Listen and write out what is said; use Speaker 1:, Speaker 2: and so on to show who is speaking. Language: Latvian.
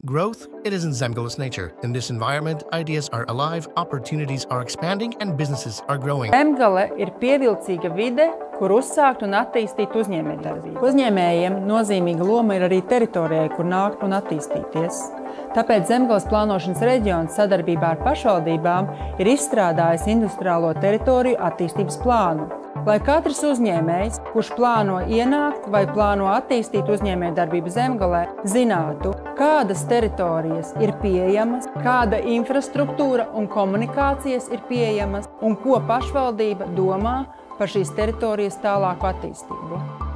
Speaker 1: Growth, it is in Zemgale's nature. In this environment, ideas are alive, opportunities are expanding, and businesses are growing.
Speaker 2: Zemgale ir pievilcīga vide, kur uzsākt un attīstīt uzņēmējdarbību. Uzņēmējiem nozīmīga loma ir arī teritorijai, kur nākt un attīstīties. Tāpēc Zemgales plānošanas reģions sadarbībā ar pašvaldībām ir izstrādājis industriālo teritoriju attīstības plānu, lai katrs uzņēmējs, kurš plāno ienākt vai plāno attīstīt uzņēmējdarbību Zemgalē, zinātu, kādas teritorijas ir pieejamas, kāda infrastruktūra un komunikācijas ir pieejamas un ko pašvaldība domā par šīs teritorijas tālāku attīstību.